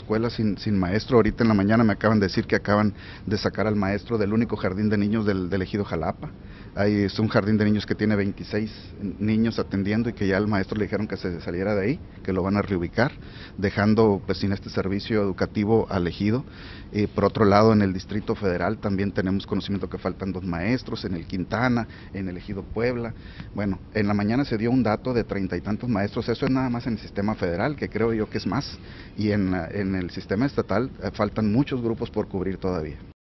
escuelas sin maestro. Ahorita en la mañana me acaban de decir que acaban de sacar al maestro del único jardín de niños del ejido Jalapa. Es un jardín de niños que tiene 26 niños atendiendo y que ya al maestro le dijeron que se saliera de ahí, que lo van a reubicar, dejando pues sin este servicio educativo al ejido. Por otro lado, en el Distrito Federal también tenemos conocimiento que faltan 2 maestros, en el Quintana, en el ejido Puebla. Bueno, en la mañana se dio un dato de 30 y tantos maestros, eso es nada más en el sistema federal, que creo yo que es más, y en el sistema estatal faltan muchos grupos por cubrir todavía.